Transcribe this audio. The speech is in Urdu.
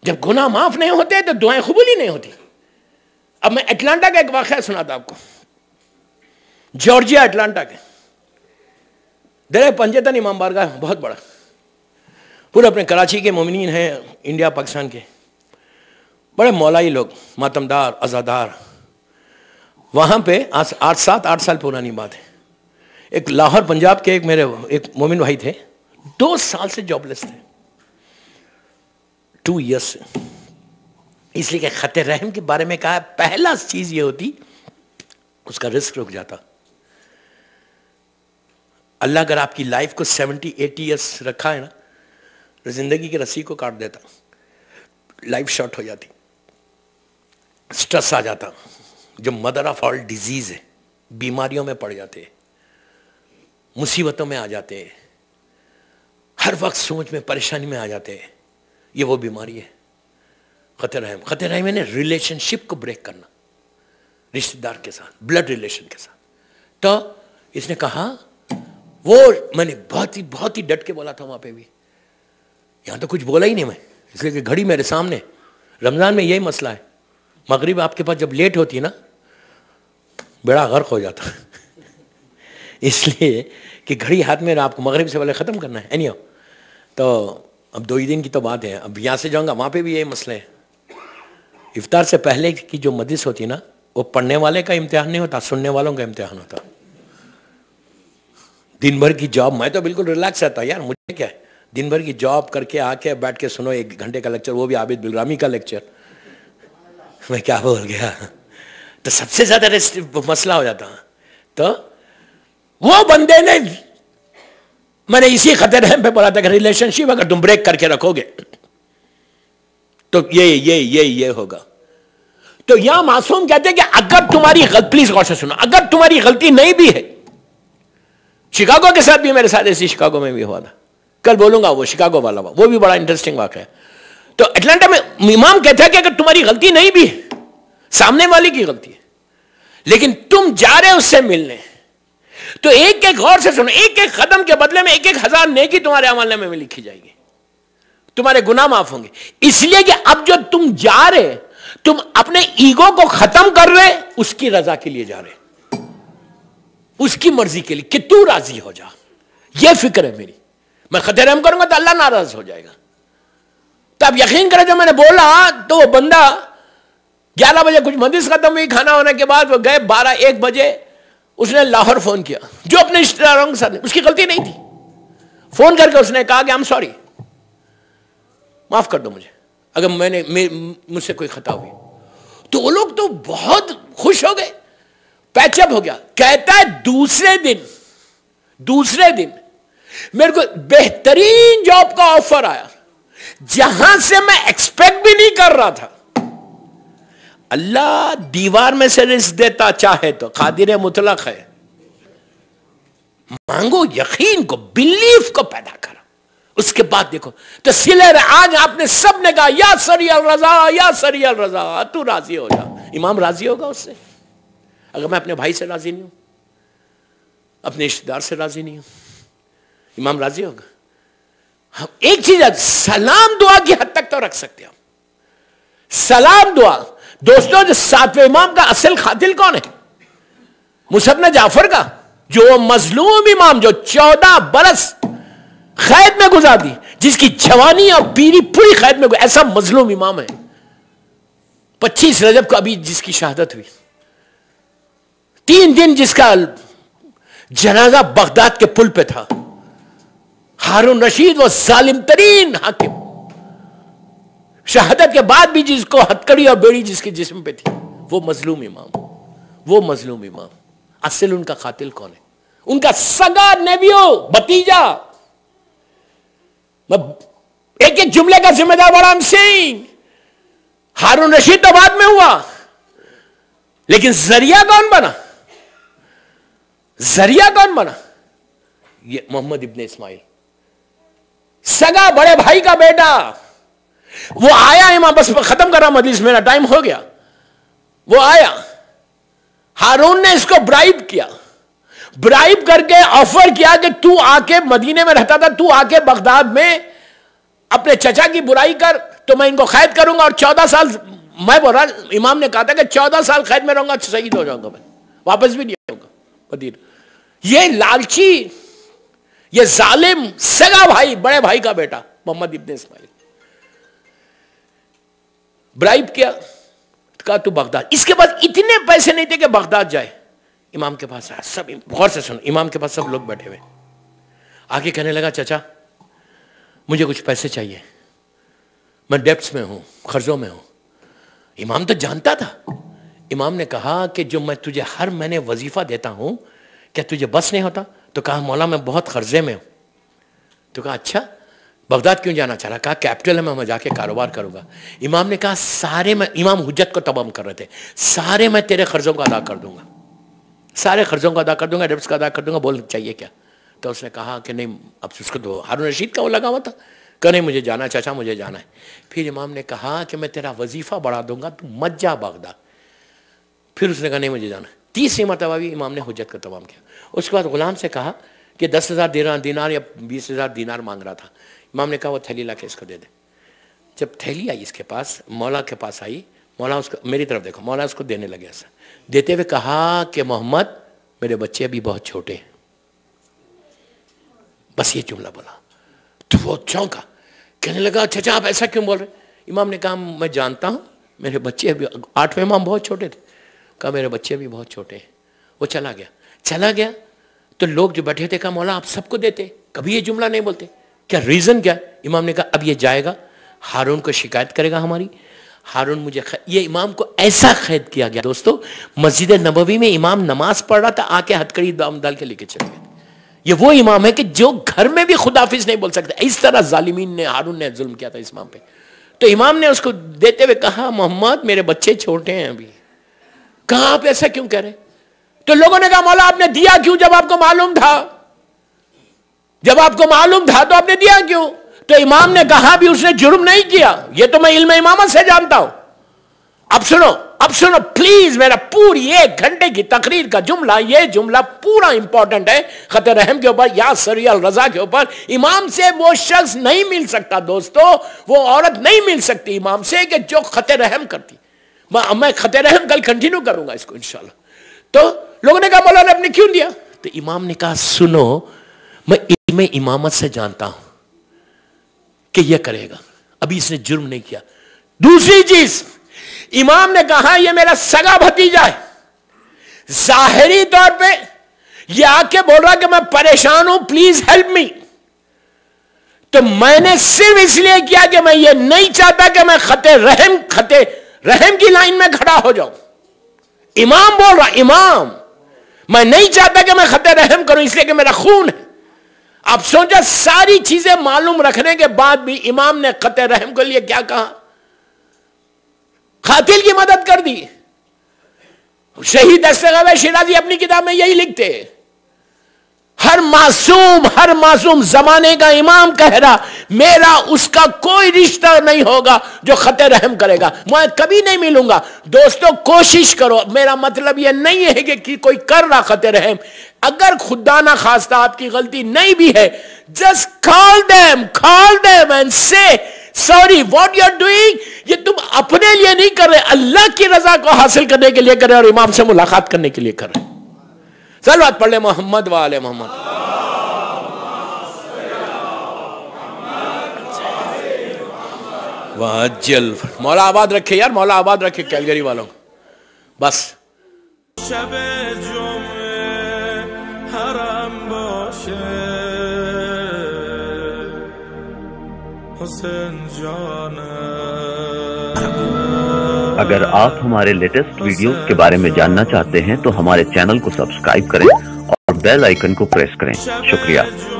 جب گناہ معاف نہیں ہوتے تو دعائیں قبول ہی نہیں ہوتی. اب میں اٹلانٹا کا ایک واقعہ سناتا آپ کو. جارجیا اٹلانٹا کے در پنجتن امام بارگاہ بہت بڑا, پورے اپنے کراچی کے مومنین ہیں, انڈیا پاکستان کے بڑے مولائی لوگ, ماتمدار, عزادار. وہاں پہ 8 سال پرانی بات ہے, ایک لاہور پنجاب کے ایک مومن بھائی تھے, 2 سال سے جاب لیس تھے, 2 ایئرس سے. اس لیے کہ خط رحم کے بارے میں کہا, پہلا چیز یہ ہوتی اس کا رزق رک جاتا. اللہ اگر آپ کی لائف کو 70-80 ایئرس رکھا ہے نا, زندگی کی رسی کو کاٹ دیتا, لائف شارٹ ہو جاتی, سٹرس آ جاتا, جو مدر آف آل ڈیزیز ہے, بیماریوں میں پڑ جاتے, مصیبتوں میں آ جاتے, ہر وقت سوچ میں پریشانی میں آ جاتے. یہ وہ بیماری ہے خط رحم. خط رحم یعنی ریلیشن شپ کو بریک کرنا رشتہ دار کے ساتھ, بلڈ ریلیشن کے ساتھ. تو اس نے کہا, وہ میں نے بہت ہی ڈٹ کے بولا تھا وہاں پہ بھی, یہاں تو کچھ بولا ہی نہیں میں, اس لیے کہ گھڑی میرے سامنے. رمضان میں یہی مسئلہ ہے, مغرب آپ کے پاس جب لیٹ ہوتی ہے نا, بیڑا غرق ہو جاتا اس لیے کہ گھڑی ہاتھ میں آپ کو مغرب سے پہلے ختم کرنا ہے. اینیو تو اب 2 ہی دن کی تو بات ہے, اب یہاں سے جاؤں گا وہاں پہ بھی یہی مسئلہ ہے. افطار سے پہلے کی جو مجلس ہوتی ہے نا, وہ پڑھنے والے کا امتحان نہیں ہوتا, سننے والوں کا امتحان ہوتا. دن بھر کی جاب, میں تو بالکل ریلیکس رہتا یار, مجھے کیا ہے, دن بھر کی جاب کر کے آ کے بیٹھ کے سنو 1 گھنٹے کا لیکچر, وہ بھی عابد بالرامی کا لیکچر. میں کیا بول گیا, تو سب سے زیادہ مسئلہ ہو جاتا. تو وہ بندے نے, میں نے اسی خط رحم پہ بولا تھا کہ ریلیشن شپ اگر تم بریک کر کے رکھو گے تو یہ ہوگا. تو یہاں معصوم کہتے ہیں کہ اگر تمہاری غلطی, پلیز غور سے سنو, اگر تمہاری غلطی نہیں بھی ہے, شکاگو کے ساتھ بھی میرے ساتھ ایسی شکاگو میں بھی ہوا تھا, کل بولوں گا وہ شکاگو والا, وہ بھی بڑا انٹرسٹنگ واقعہ ہے. تو اٹلانٹا میں امام کہتا ہے کہ اگر تمہاری غلطی نہیں بھی ہے, سامنے والی کی غلطی ہے, لیکن تم جا رہے اس سے ملنے, تو ایک غور سے سنو, ایک قدم کے بدلے میں 1,000 نیکی تمہارے عمل میں لکھی جائے گی, تمہارے گناہ معاف ہوں گے. اس لیے کہ اب جو تم جا رہے, تم اپنے ایگو کو ختم کر رہے, اس کی رضا کے لیے جا رہے, اس کی مرضی کے لیے کہ تو راضی ہو جا. یہ فکر ہے میری. میں خط رحم کروں گا تو اللہ ناراض ہو جائے گا. تو اب یقین کریں, جب میں نے بولا تو وہ بندہ 11 بجے کچھ مجلس ختم ہوئی, کھانا ہونے کے بعد وہ گئے, 12-1 بجے اس نے لاہور فون کیا, جو اپنے رشتہ داروں کے ساتھ, اس کی غلطی نہیں تھی. فون کر کے اس نے کہا کہ I'm sorry, معاف کر دو مجھے اگر مجھ سے کوئی خطا ہوئی. تو وہ لوگ تو بہت خوش ہو گئے, پیچ اپ ہو گیا. کہتا ہے دوسرے دن میرے کو بہترین جاب کا آفر آیا, جہاں سے میں ایکسپیکٹ بھی نہیں کر رہا تھا. اللہ دیوار میں سے رزق دیتا چاہے تو, قادر مطلق ہے. مانگو, یقین کو, بلیف کو پیدا کرا. اس کے بعد دیکھو تو آج آپ نے سب نے کہا یا سری الرضا, یا سری الرضا, تو راضی ہو جا. امام راضی ہوگا اس سے؟ اگر میں اپنے بھائی سے راضی نہیں ہوں, اپنے رشتہ دار سے راضی نہیں ہوں, امام راضی ہوگا؟ ہم ایک چیز ہے, سلام دعا کی حد تک تو رکھ سکتے ہیں. سلام دعا دوستوں, جو 7ویں امام کا اصل قاتل کون ہے؟ مصعب بن جعفر کا, جو مظلوم امام, جو 14 برس قید میں گزار دی, جس کی جوانی اور پیری پوری قید میں, ایسا مظلوم امام ہے. 25 رجب کو ابھی جس کی شہادت ہوئی, 3 دن جس کا جنازہ بغداد کے پل پہ تھا. ہارون رشید وہ ظالم ترین حاکم, شہادت کے بعد بھی جس کو ہتکڑی اور بیڑی جس کے جسم پہ تھی, وہ مظلوم امام. اصل ان کا قاتل کون ہے؟ ان کا سگا نیویو, بھتیجا. ایک جملے کا ذمہ دار بڑا سنگھ. ہارون رشید تو بعد میں ہوا, لیکن ذریعہ کون بنا؟ یہ محمد ابن اسماعیل, سگا بڑے بھائی کا بیٹا. وہ آیا, امام بس ختم کر رہا مجلس, میرا ٹائم ہو گیا. وہ آیا, ہارون نے اس کو برائب کر کے آفر کیا کہ تو آ کے مدینے میں رہتا تھا, تو آ کے بغداد میں اپنے چچا کی برائی کر, تو میں ان کو قید کروں گا اور 14 سال میں بول رہا امام نے کہا تھا کہ 14 سال قید میں رہوں گا شہید ہو جاؤں گا میں واپس بھی نہیں آؤں گا مدینہ. یہ لالچی یہ ظالم سگا بھائی بڑے بھائی کا بیٹا محمد ابن اسماعیل برائب کیا کہا تو بغداد. اس کے بعد اتنے پیسے نہیں تھے کہ بغداد جائے. امام کے پاس آیا سب غور سے سنو امام کے پاس سب لوگ بیٹھے ہوئے آگے کہنے لگا چچا مجھے کچھ پیسے چاہیے میں ڈیپٹس میں ہوں قرضوں میں ہوں. امام تو جانتا تھا. امام نے کہا کہ جو میں تجھے ہر مہینے وظیفہ دیتا ہوں کیا تجھے بس نہیں ہوتا؟ تو کہا مولا میں بہت قرضے میں ہوں. تو کہا اچھا بغداد کیوں جانا چاہ رہا؟ کہا کیپٹل میں جا کے کاروبار کروں گا. امام نے کہا سارے میں امام حجت کو تمام کر رہے تھے سارے میں تیرے قرضوں کو ادا کر دوں گا سارے قرضوں کو ادا کر دوں گا ڈیپٹس کا ادا کر دوں گا بول چاہیے کیا؟ تو اس نے کہا کہ نہیں اب اس کو تو ہارون رشید کا وہ لگا ہوا تھا کہ نہیں مجھے جانا چاچا مجھے جانا ہے. پھر امام نے کہا کہ میں تیرا وظیفہ بڑھا دوں گا تو مت جا بغداد. پھر اس نے کہا نہیں مجھے جانا ہے. تیسری مرتبہ بھی امام نے حجت کا تمام کیا. اس کے بعد غلام سے کہا کہ 10,000 دینار یا 20,000 دینار مانگ رہا تھا. امام نے کہا وہ تھیلی لا کے اس کو دے دے. جب تھیلی آئی اس کے پاس مولا کے پاس آئی مولا اس کو میری طرف دیکھو مولا اس کو دینے لگے ایسا دیتے ہوئے کہا کہ محمد میرے بچے ابھی بہت چھوٹے ہیں. بس یہ جملہ بولا تو وہ چونکا کہنے لگا چچا آپ ایسا کیوں بول رہے؟ امام نے کہا میں جانتا ہوں میرے بچے ابھی 8ویں امام بہت چھوٹے تھے. کہا میرے بچے ابھی بہت چھوٹے ہیں. وہ چلا گیا تو لوگ جو بیٹھے تھے کہا مولا آپ سب کو دیتے کبھی یہ جملہ نہیں بولتے کیا ریزن کیا؟ امام نے کہا اب یہ جائے گا ہارون کو شکایت کرے گا ہماری. ہارون مجھے یہ امام کو ایسا قید کیا گیا. دوستو مسجد نبوی میں امام نماز پڑھ رہا تھا آ کے ہتھکڑی دام ڈال کے لے کے چلے گئے. یہ وہ امام ہے کہ جو گھر میں بھی خداحافظ نہیں بول سکتے. اس طرح ظالمین نے ہارون نے ظلم کیا تھا اس امام پہ. تو امام نے اس کو دیتے ہوئے کہا محمد میرے بچے چھوٹے ہیں ابھی. کہا آپ ایسا کیوں کہہ رہے؟ تو لوگوں نے کہا مولا آپ نے دیا کیوں جب آپ کو معلوم تھا تو آپ نے دیا کیوں؟ تو امام نے کہا بھی اس نے جرم نہیں کیا یہ تو میں علم امامت سے جانتا ہوں. اب سنو پلیز میرا پوری 1 گھنٹے کی تقریر کا جملہ یہ جملہ پورا امپورٹنٹ ہے خط رحم کے اوپر یا سری الرضا کے اوپر. امام سے وہ شخص نہیں مل سکتا دوستو وہ عورت نہیں مل سکتی امام سے کہ جو خط رحم کرتی. میں خط رحم کل کنٹینیو کروں گا اس کو انشاءاللہ. تو لوگوں نے کہا مولانا آپ نے کیوں دیا؟ تو امام نے کہا سنو میں علم امامت سے جانتا ہوں کہ یہ کرے گا ابھی اس نے جرم نہیں کیا. دوسری چیز امام نے کہا یہ میرا سگا بھتیجا ہے ظاہری طور پہ یہ آ کے بول رہا کہ میں پریشان ہوں پلیز ہیلپ می. تو میں نے صرف اس لیے کیا کہ میں یہ نہیں چاہتا کہ میں خط رحم کی لائن میں کھڑا ہو جاؤں. امام بول رہا امام میں نہیں چاہتا کہ میں خط رحم کروں اس لیے کہ میرا خون ہے. اب سوچا ساری چیزیں معلوم رکھنے کے بعد بھی امام نے خط رحم کے لیے کیا کہا؟ قاتل کی مدد کر دی. شہید دستگاہ شیرازی اپنی کتاب میں یہی لکھتے ہر معصوم زمانے کا امام کہہ رہا میرا اس کا کوئی رشتہ نہیں ہوگا جو خط رحم کرے گا. میں کبھی نہیں ملوں گا. دوستو کوشش کرو میرا مطلب یہ نہیں ہے کہ کوئی کر رہا خط رحم اگر خدا نہ خواستہ آپ کی غلطی نہیں بھی ہے just call them and say sorry what you are doing. یہ تم اپنے لیے نہیں کر رہے اللہ کی رضا کو حاصل کرنے کے لیے کر رہے اور امام سے ملاقات کرنے کے لیے کر رہے. صلوات پڑھ لیں محمد وآل محمد. واجل مولا آباد رکھے یار مولا آباد رکھے کیلگری والوں بس. شب جمعے حرم باشه حسین جان. اگر آپ ہمارے لیٹسٹ ویڈیوز کے بارے میں جاننا چاہتے ہیں تو ہمارے چینل کو سبسکرائب کریں اور بیل آئیکن کو پریس کریں. شکریہ.